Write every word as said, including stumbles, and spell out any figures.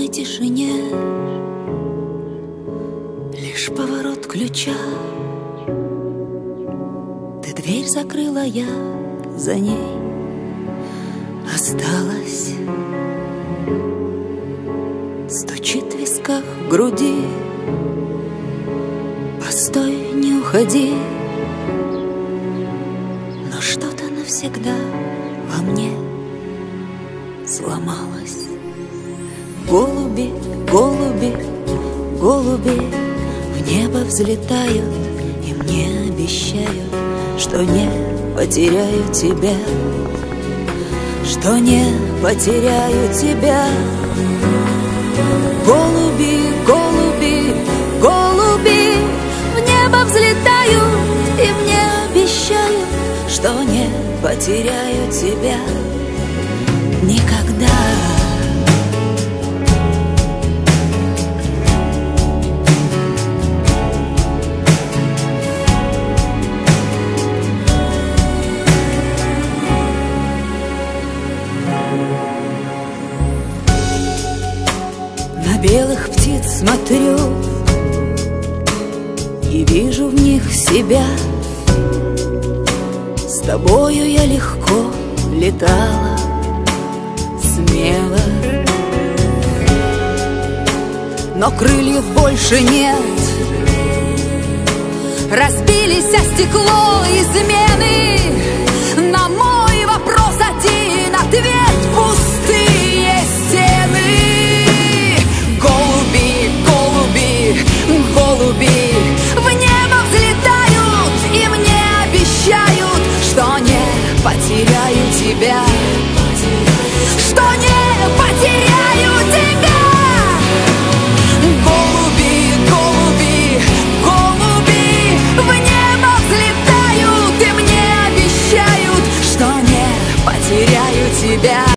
полной тишине лишь поворот ключа. Ты дверь закрыла, я за ней осталась. Стучит в висках, в груди. Постой, не уходи. Но что-то навсегда во мне сломалось. Голуби, голуби, голуби в небо взлетают и мне обещают, что не потеряю тебя, что не потеряю тебя. Голуби, голуби, голуби в небо взлетают и мне обещают, что не потеряю тебя никогда. На белых птиц смотрю и вижу в них себя. С тобою я легко летала, смело, но крыльев больше нет. Разбились о стекло измены. На мой вопрос один ответ: пустые стены. Голуби, голуби, голуби в небо взлетают и мне обещают, что не потеряю тебя.